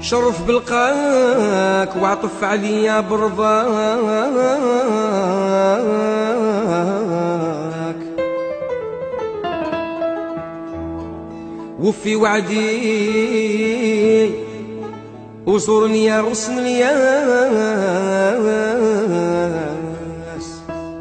شرف بلقاك وعطف عليا برضاك، وفي وعدي وزورني يا غصن الياس.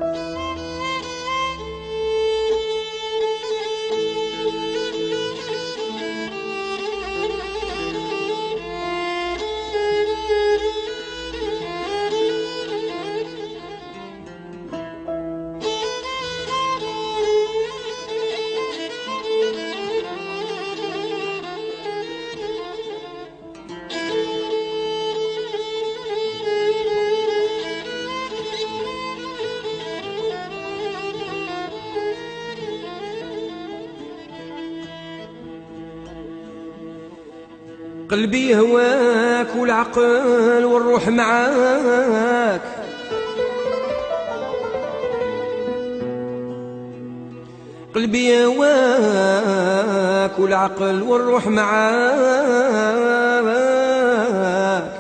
قلبي هواك والعقل والروح معاك، قلبي هواك والعقل والروح معاك،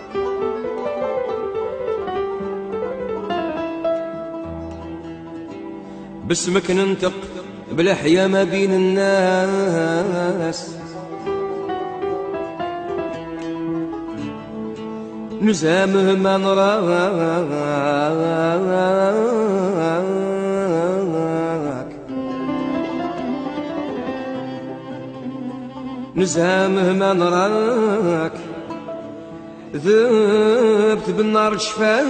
باسمك ننطق بالأحياء ما بين الناس، نزامه ما نراك، نزامه ما نراك، ذبت بالنار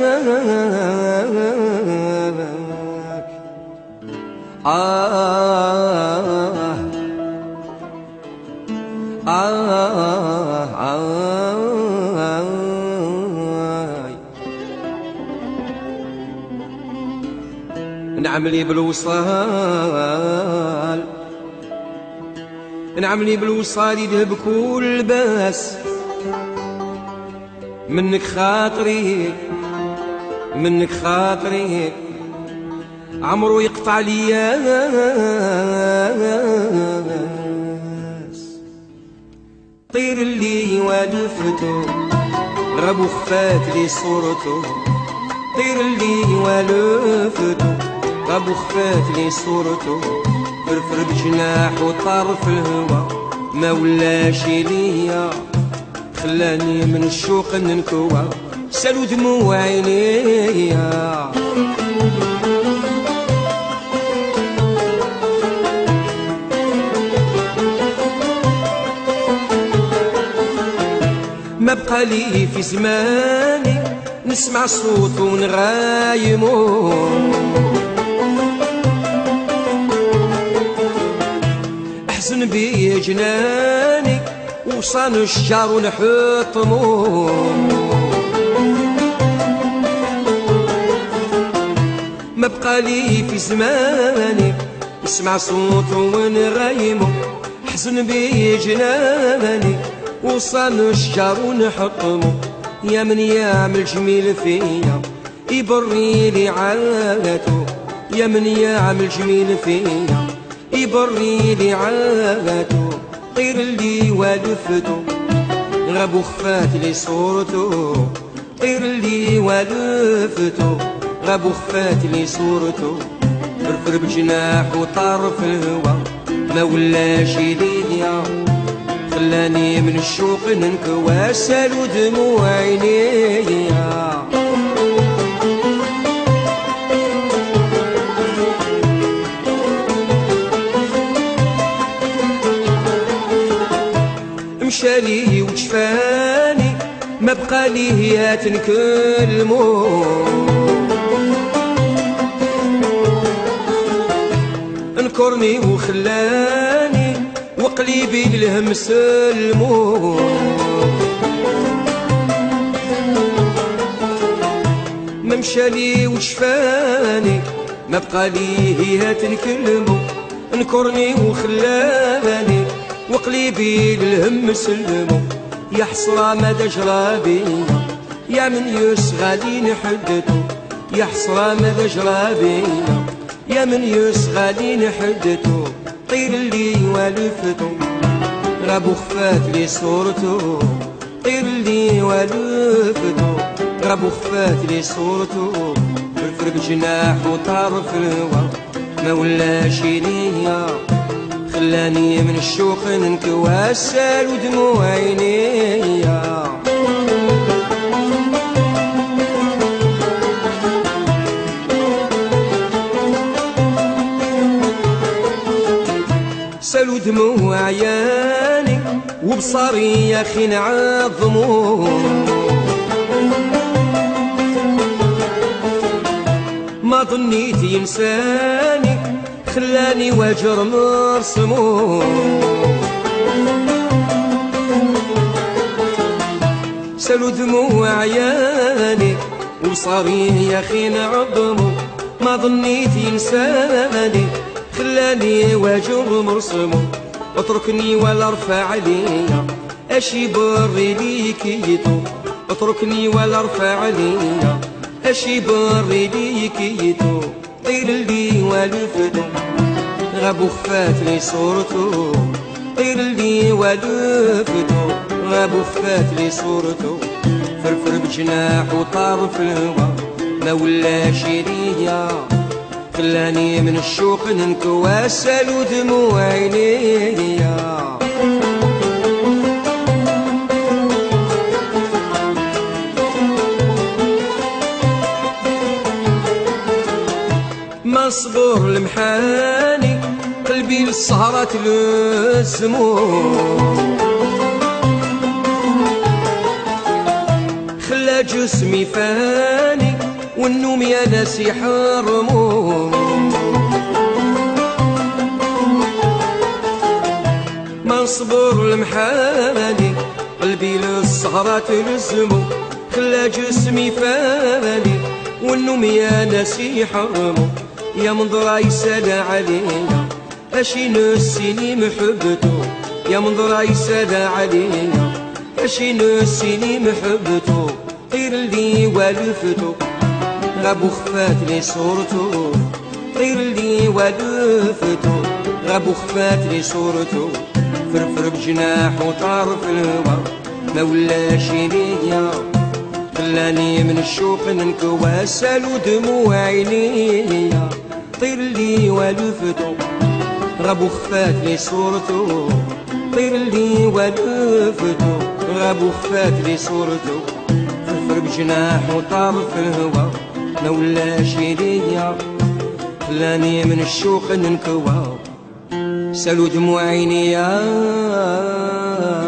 شفاك. نعملي بالوصال، نعملي بالوصال يذهب كل باس، منك خاطري منك خاطري عمرو يقطع لياس. طير اللي والفته غاب وخفات لي صورته، طير اللي والفته غاب وخفات لي صورته، فرفر بجناح وطار في الهوا ما ولاش ليا، خلاني من الشوق ننكوى سالو دموع عينيا. ما بقى لي في زماني نسمع صوته ونغايمو، احزن بيه جناني وصان الشجر ونحطمو، ما بقى لي في زماني نسمع صوته ونغايمو، احزن بيه جناني وصان الشجر ونحطمو. يا من يعمل جميل فيا يبري لي عادته، يا من يعمل جميل فيا يبري لي عادته. طير اللي والفته غاب وخفات لي صورته، طير اللي والفته غاب وخفات لي صورته، فرفر بجناح وطار في الهوا ما ولاش ليا، خلاني من الشوق ننكوى سالو دموع عينيا. مشالي وجفاني ما بقى ليه تنكلمو، انكرني وخلاني وقلبي للهم سلمو، ما مشالي وشفاني ما بقى ليه تنكلمو، انكرني وخلاني وقلبي للهم سلمو. يا حسرة مدى جرابي يا من يسغالي نحدته، يا حسرة مدى جرابي يا من يسغالي نحدته. طير اللي والفته غاب وخفات لي صورته، طير لي والفتو غرب وخفات لي صورتو فرفر بجناح وطار في الهوا ما ولاش ليا خلاني من الشوق ننكوى السال ودموع عينيا سالو دموع عياني وبصاري يا خي نعظمو ما ظنيت ينساني خلاني واجر مرسمو سالو دموع عياني وبصاري يا خي نعظمو ما ظنيت ينساني خلاني واجر مرسمو اتركني ولا ارفع عليا اشي بري ليك يتو اتركني ولا ارفع عليا اشي بري ليك يتو طير لي والفتو غاب وخفات لي صورتو طير لي والفتو غاب وخفات لي صورتو فرفر بجناح وطار في الهوا ما ولاش ليا خلاني من الشوق ننكوى سالو دموع عينيا ما صبر المحاني قلبي للسهرة تلزمو خلا جسمي فاني والنوم يا ناس يحرمو ما نصبر المحاني قلبي للسهرة تلزمو خلا جسمي فاني والنوم يا ناس يحرمو يا منظر يسال علينا اشي نسيني محبتو يا منظر يسال علينا اشي نسيني محبتو طير لي والفتو غاب وخفات لي صورتو طير لي والفتو غاب وخفات لي صورتو فرفر بجناح وطار في الهوا ما ولاش ليا خلاني من الشوق ننكوى سالو دموع عينيا طير لي والفتو غاب وخفات لي صورتو طير لي والفتو غاب وخفات لي صورتو فرفر بجناح وطار في الهوا ما ولاش ليا خلاني من الشوق ننكوى سالو دموع عينيا